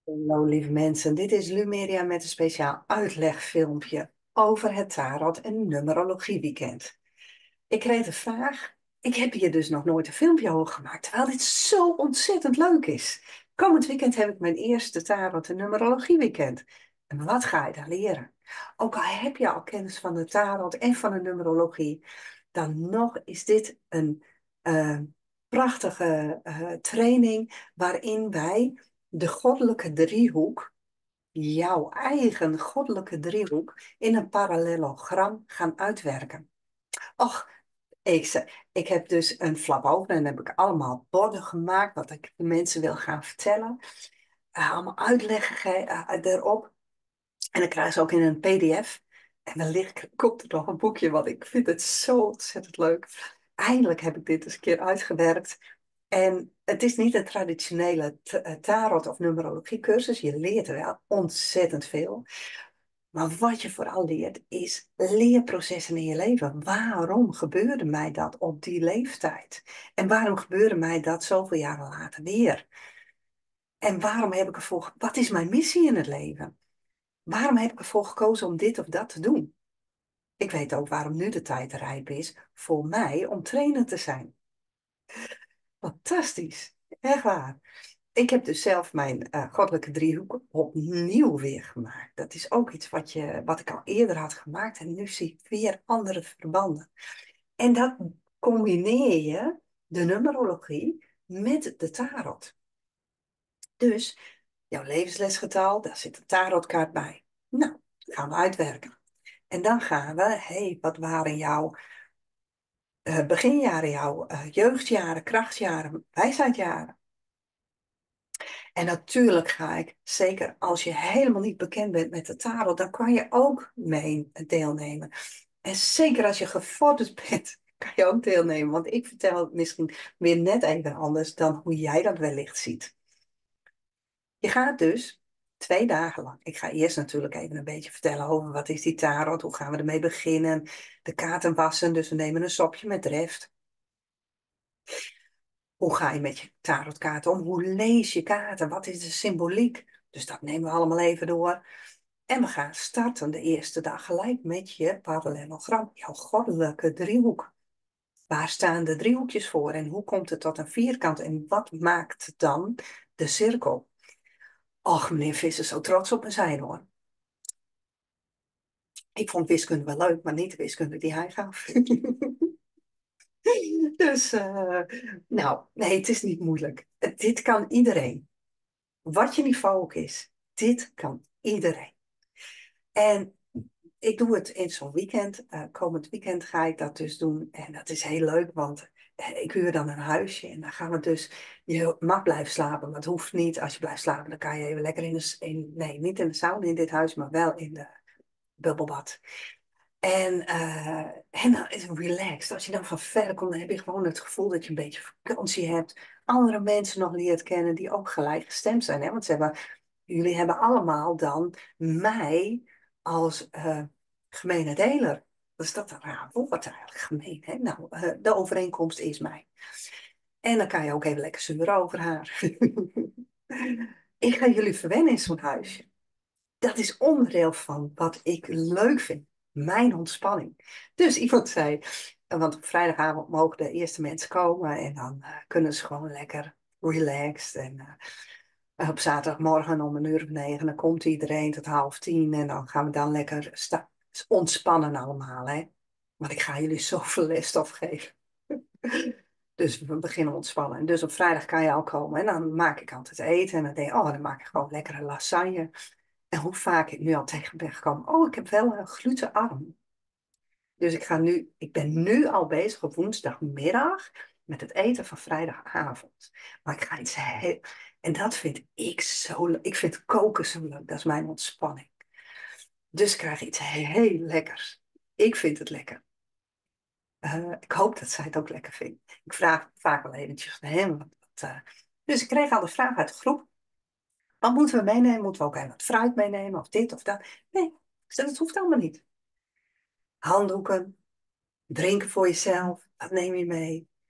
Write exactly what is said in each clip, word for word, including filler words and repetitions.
Hallo lieve mensen, dit is Lumeria met een speciaal uitlegfilmpje over het Tarot- en Numerologie-weekend. Ik kreeg de vraag, ik heb hier dus nog nooit een filmpje over gemaakt, terwijl dit zo ontzettend leuk is. Komend weekend heb ik mijn eerste Tarot- en Numerologie-weekend. En wat ga je daar leren? Ook al heb je al kennis van de Tarot en van de Numerologie, dan nog is dit een eh, prachtige eh, training waarin wij de goddelijke driehoek, jouw eigen goddelijke driehoek, in een parallelogram gaan uitwerken. Och, ik, ze- ik heb dus een flap open en dan heb ik allemaal borden gemaakt wat ik de mensen wil gaan vertellen. Eh, allemaal uitleggen ge- eh, erop. En dan krijg je ze ook in een P D F. En wellicht komt er nog een boekje, want ik vind het zo ontzettend leuk. Eindelijk heb ik dit eens een keer uitgewerkt. En het is niet een traditionele t- eh, tarot- of numerologie-cursus. Je leert er wel ontzettend veel. Maar wat je vooral leert, is leerprocessen in je leven. Waarom gebeurde mij dat op die leeftijd? En waarom gebeurde mij dat zoveel jaren later weer? En waarom heb ik ervoor... Wat is mijn missie in het leven? Waarom heb ik ervoor gekozen om dit of dat te doen? Ik weet ook waarom nu de tijd rijp is voor mij om trainer te zijn. Fantastisch. Echt waar. Ik heb dus zelf mijn eh, goddelijke driehoek opnieuw weer gemaakt. Dat is ook iets wat, je, wat ik al eerder had gemaakt en nu zie ik weer andere verbanden. En dat combineer je, de numerologie, met de tarot. Dus jouw levenslesgetal, daar zit een tarotkaart bij. Nou, gaan we uitwerken. En dan gaan we, hé, hey, wat waren jouw eh, beginjaren, jouw eh, jeugdjaren, krachtjaren, wijsheidjaren? En natuurlijk ga ik, zeker als je helemaal niet bekend bent met de tarot, dan kan je ook mee deelnemen. En zeker als je gevorderd bent, kan je ook deelnemen. Want ik vertel het misschien weer net even anders dan hoe jij dat wellicht ziet. Je gaat dus twee dagen lang. Ik ga eerst natuurlijk even een beetje vertellen over wat is die tarot, hoe gaan we ermee beginnen. De kaarten wassen, dus we nemen een sopje met reft. Hoe ga je met je tarotkaarten om? Hoe lees je kaarten? Wat is de symboliek? Dus dat nemen we allemaal even door. En we gaan starten de eerste dag gelijk met je parallelogram, jouw goddelijke driehoek. Waar staan de driehoekjes voor en hoe komt het tot een vierkant en wat maakt dan de cirkel? Och, meneer Visser is zo trots op me zijn hoor. Ik vond wiskunde wel leuk, maar niet de wiskunde die hij gaf. Dus, uh, nou, nee, het is niet moeilijk. Dit kan iedereen. Wat je niveau ook is, dit kan iedereen. En ik doe het in zo'n weekend. Uh, komend weekend ga ik dat dus doen. En dat is heel leuk, want uh, ik huur dan een huisje. En dan gaan we dus, je mag blijven slapen, maar het hoeft niet. Als je blijft slapen, dan kan je even lekker in de, in, nee, niet in de sauna in dit huis, maar wel in de bubbelbad. En, uh, en dan is het relaxed. Als je dan van ver komt, dan heb je gewoon het gevoel dat je een beetje vakantie hebt. Andere mensen nog leert kennen die ook gelijkgestemd zijn. Hè? Want ze hebben, jullie hebben allemaal dan mij als uh, gemene deler. Dus dat is een raar woord eigenlijk, gemeen. Hè? Nou, uh, de overeenkomst is mij. En dan kan je ook even lekker zeuren over haar. Ik ga jullie verwennen in zo'n huisje. Dat is onderdeel van wat ik leuk vind. Mijn ontspanning. Dus iemand zei, want op vrijdagavond mogen de eerste mensen komen en dan uh, kunnen ze gewoon lekker relaxed. En uh, op zaterdagmorgen om een uur of negen, dan komt iedereen tot half tien en dan gaan we dan lekker sta- ontspannen allemaal. Hè? Want ik ga jullie zoveel lesstof geven. Dus we beginnen ontspannen. En dus op vrijdag kan je al komen en dan maak ik altijd eten en dan denk ik, oh, dan maak ik gewoon lekkere lasagne. En hoe vaak ik nu al tegen ben gekomen. Oh, ik heb wel een glutenarm. Dus ik ga nu, ik ben nu al bezig op woensdagmiddag met het eten van vrijdagavond. Maar ik ga iets heel, en dat vind ik zo leuk. Ik vind koken zo leuk. Dat is mijn ontspanning. Dus ik krijg iets heel lekkers. Ik vind het lekker. Uh, ik hoop dat zij het ook lekker vindt. Ik vraag vaak wel eventjes naar hem. Wat, wat, uh, dus ik kreeg al de vraag uit de groep. Wat moeten we meenemen? Moeten we ook even wat fruit meenemen? Of dit of dat? Nee, ik zeg, dat hoeft allemaal niet. Handdoeken, drinken voor jezelf, dat neem je mee.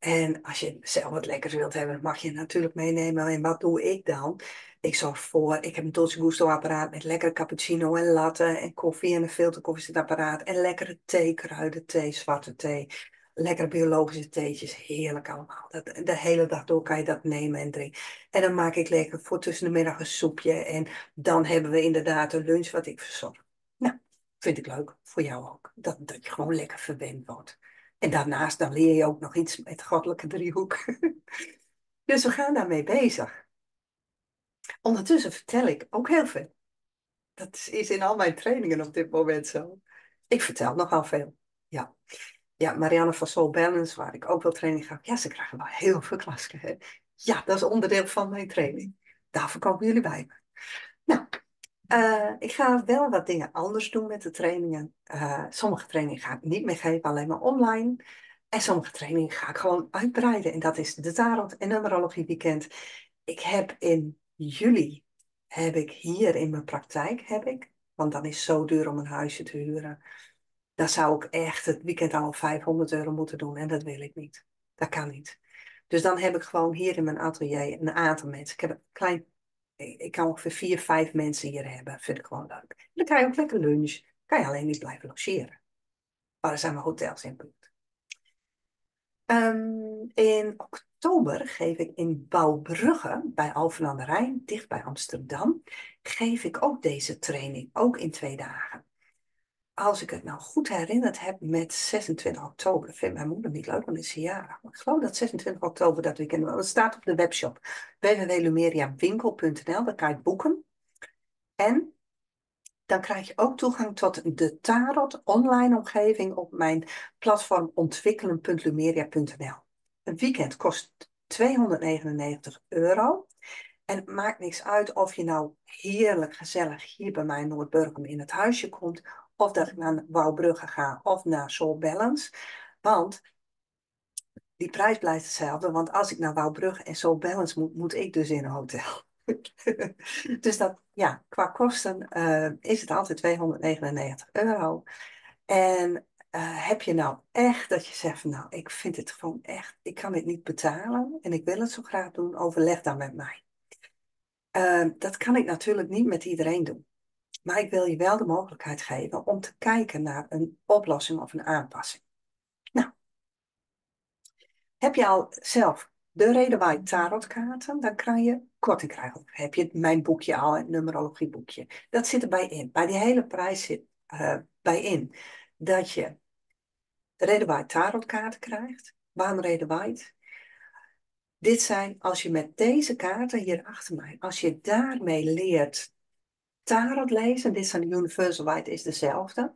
En als je zelf wat lekkers wilt hebben, mag je het natuurlijk meenemen. En wat doe ik dan? Ik zorg voor, ik heb een Dolce Gusto apparaat met lekkere cappuccino en latte en koffie en een filterkoffiezetapparaat en lekkere thee, kruidenthee, zwarte thee. Lekkere biologische theetjes, heerlijk allemaal. Dat, de hele dag door kan je dat nemen en drinken. En dan maak ik lekker voor tussen de middag een soepje. En dan hebben we inderdaad een lunch wat ik verzorg. Nou, vind ik leuk. Voor jou ook. Dat, dat je gewoon lekker verwend wordt. En daarnaast dan leer je ook nog iets met goddelijke driehoek. Dus we gaan daarmee bezig. Ondertussen vertel ik ook heel veel. Dat is is in al mijn trainingen op dit moment zo. Ik vertel nogal veel. Ja. Ja, Marianne van Soul Balance, waar ik ook wel training ga. Ja, ze krijgen wel heel veel klassen. Hè? Ja, dat is onderdeel van mijn training. Daarvoor komen jullie bij me. Nou, eh, ik ga wel wat dingen anders doen met de trainingen. Eh, sommige trainingen ga ik niet meer geven, alleen maar online. En sommige trainingen ga ik gewoon uitbreiden. En dat is de Tarot en Numerologie Weekend. Ik heb in juli, heb ik hier in mijn praktijk, heb ik, want dan is het zo duur om een huisje te huren. Dan zou ik echt het weekend al vijfhonderd euro moeten doen. En dat wil ik niet. Dat kan niet. Dus dan heb ik gewoon hier in mijn atelier een aantal mensen. Ik heb een klein, ik kan ongeveer vier, vijf mensen hier hebben. Vind ik gewoon leuk. En dan kan je ook lekker lunch. Kan je alleen niet blijven logeren. Maar er zijn maar hotels in buurt. Um, in oktober geef ik in Bouwbrugge, bij Alphen aan de Rijn, dicht bij Amsterdam, geef ik ook deze training. Ook in twee dagen. Als ik het nou goed herinnerd heb met zesentwintig oktober, dat vindt mijn moeder niet leuk, want het is ze jarig. Maar ik geloof dat zesentwintig oktober dat weekend, het staat op de webshop w w w punt lumeriawinkel punt n l, daar kan je het boeken. En dan krijg je ook toegang tot de Tarot online omgeving op mijn platform ontwikkelen punt lumeria punt n l. Een weekend kost tweehonderdnegenennegentig euro. En het maakt niks uit of je nou heerlijk gezellig hier bij mij in Noordburgum in het huisje komt, of dat ik naar Wouwbrugge ga of naar Soul Balance. Want die prijs blijft hetzelfde, want als ik naar Wouwbrugge en Soul Balance moet, moet ik dus in een hotel. Dus dat, ja, qua kosten uh, is het altijd tweehonderdnegenennegentig euro. En uh, heb je nou echt dat je zegt van nou, ik vind het gewoon echt, ik kan dit niet betalen en ik wil het zo graag doen, overleg dan met mij. Uh, dat kan ik natuurlijk niet met iedereen doen. Maar ik wil je wel de mogelijkheid geven om te kijken naar een oplossing of een aanpassing. Nou, heb je al zelf de Rider-Waite tarotkaarten, dan kan je korting krijgen. Heb je mijn boekje al, het numerologieboekje. Dat zit erbij in. Bij die hele prijs zit uh, bij in dat je de Rider-Waite tarotkaarten krijgt. Waarom Rider-Waite? Dit zijn, als je met deze kaarten hier achter mij, als je daarmee leert tarot lezen, dit zijn de Universal White, is dezelfde.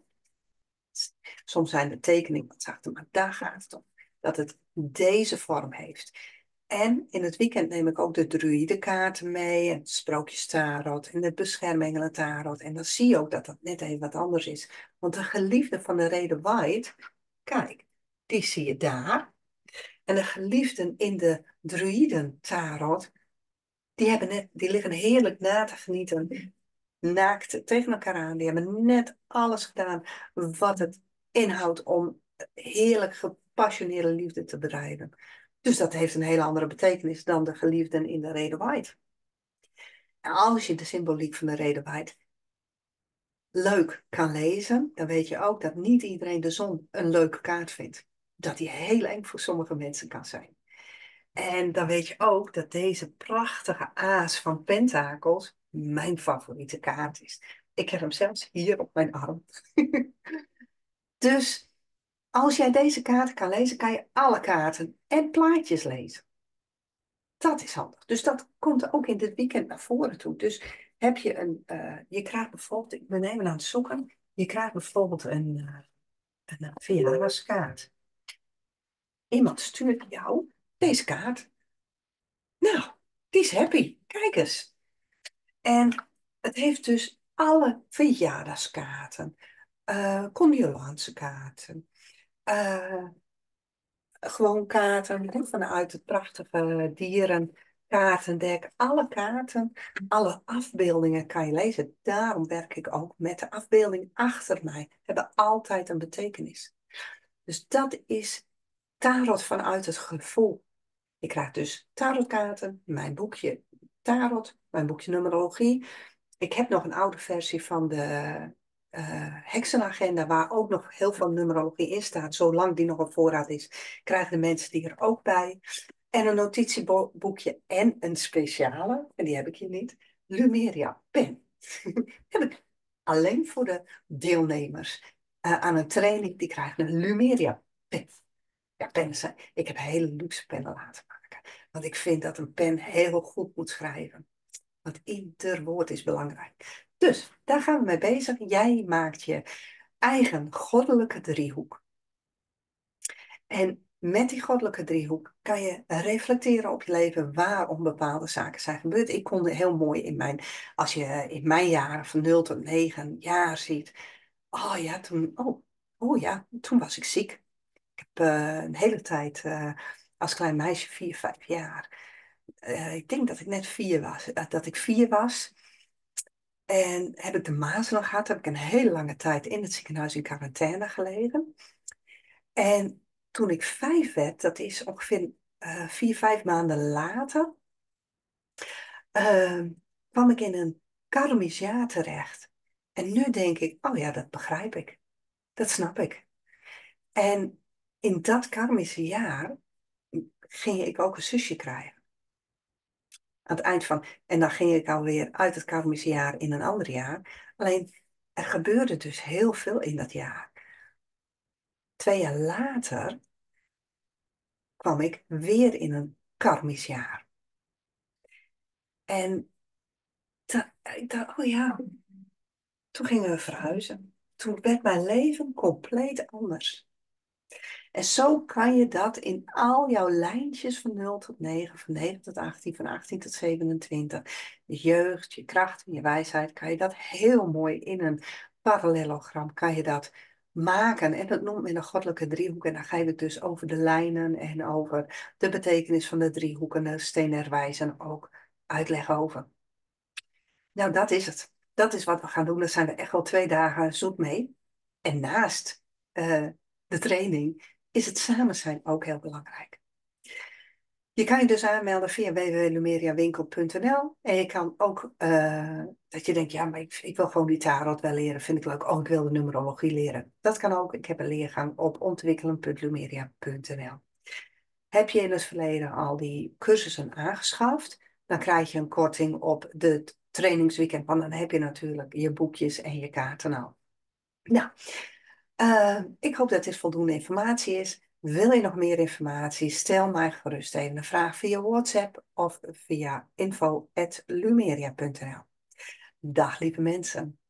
Soms zijn de tekeningen wat zachter, maar daar gaat het om. Dat het deze vorm heeft. En in het weekend neem ik ook de druïdekaarten mee. En het sprookjestarot en het beschermengelentarot. En dan zie je ook dat dat net even wat anders is. Want de geliefde van de Rider-Waite, kijk, die zie je daar. En de geliefden in de druïdentarot, die, hebben net, die liggen heerlijk na te genieten. Naakt tegen elkaar aan. Die hebben net alles gedaan wat het inhoudt om heerlijk gepassioneerde liefde te bedrijven. Dus dat heeft een hele andere betekenis dan de geliefden in de Rider-Waite. En als je de symboliek van de Rider-Waite leuk kan lezen, dan weet je ook dat niet iedereen de zon een leuke kaart vindt. Dat die heel eng voor sommige mensen kan zijn. En dan weet je ook dat deze prachtige aas van pentakels mijn favoriete kaart is. Ik heb hem zelfs hier op mijn arm. Dus als jij deze kaarten kan lezen, kan je alle kaarten en plaatjes lezen. Dat is handig. Dus dat komt ook in dit weekend naar voren toe. Dus heb je een, uh, je krijgt bijvoorbeeld, ik ben even aan het zoeken, je krijgt bijvoorbeeld een, uh, een, een verjaardagskaart. Iemand stuurt jou deze kaart. Nou, die is happy. Kijk eens. En het heeft dus alle verjaardagskaarten, uh, condoleancekaarten, uh, gewoon kaarten vanuit het prachtige dierenkaartendek. Alle kaarten, alle afbeeldingen kan je lezen. Daarom werk ik ook met de afbeelding achter mij. Hebben altijd een betekenis. Dus dat is tarot vanuit het gevoel. Je krijgt dus tarotkaarten, mijn boekje tarot, mijn boekje numerologie. Ik heb nog een oude versie van de uh, heksenagenda, waar ook nog heel veel numerologie in staat. Zolang die nog op voorraad is, krijgen de mensen die er ook bij. En een notitieboekje en een speciale, en die heb ik hier niet, Lumeria pen. Heb ik alleen voor de deelnemers uh, aan een training, die krijgen een Lumeria pen. Ja, pennen zijn. Ik heb hele luxe pennen laten maken. Want ik vind dat een pen heel goed moet schrijven. Want ieder woord is belangrijk. Dus daar gaan we mee bezig. Jij maakt je eigen goddelijke driehoek. En met die goddelijke driehoek kan je reflecteren op je leven waarom bepaalde zaken zijn gebeurd. Ik kon heel mooi in mijn, als je in mijn jaren van nul tot negen jaar ziet. Oh ja, toen, oh, oh ja, toen was ik ziek. Ik heb uh, een hele tijd uh, als klein meisje, vier, vijf jaar. Uh, ik denk dat ik net vier was. Uh, dat ik vier was. En heb ik de mazelen gehad. Heb ik een hele lange tijd in het ziekenhuis in quarantaine gelegen. En toen ik vijf werd, dat is ongeveer uh, vier, vijf maanden later, uh, kwam ik in een karmisch jaar terecht. En nu denk ik, oh ja, dat begrijp ik. Dat snap ik. En in dat karmische jaar ging ik ook een zusje krijgen. Aan het eind van, en dan ging ik alweer uit het karmische jaar in een ander jaar. Alleen, er gebeurde dus heel veel in dat jaar. Twee jaar later kwam ik weer in een karmisch jaar. En da, ik dacht, oh ja, toen gingen we verhuizen. Toen werd mijn leven compleet anders. En zo kan je dat in al jouw lijntjes van nul tot negen, van negen tot achttien, van achttien tot zevenentwintig, je jeugd, je kracht en je wijsheid, kan je dat heel mooi in een parallelogram, kan je dat maken. En dat noemt men een goddelijke driehoek. En dan ga je het dus over de lijnen en over de betekenis van de driehoeken, de steenerwijzen ook uitleggen over. Nou, dat is het. Dat is wat we gaan doen. Dat zijn er echt wel twee dagen zoet mee. En naast uh, de training is het samen zijn ook heel belangrijk. Je kan je dus aanmelden via w w w punt lumeriawinkel punt n l. En je kan ook, uh, dat je denkt, ja, maar ik, ik wil gewoon die tarot wel leren. Vind ik leuk. Oh, ik wil de numerologie leren. Dat kan ook. Ik heb een leergang op ontwikkelen punt lumeria punt n l. Heb je in het verleden al die cursussen aangeschaft, dan krijg je een korting op de trainingsweekend. Want dan heb je natuurlijk je boekjes en je kaarten al. Nou, uh, ik hoop dat dit voldoende informatie is. Wil je nog meer informatie? Stel mij gerust even een vraag via WhatsApp of via info at lumeria punt n l. Dag lieve mensen.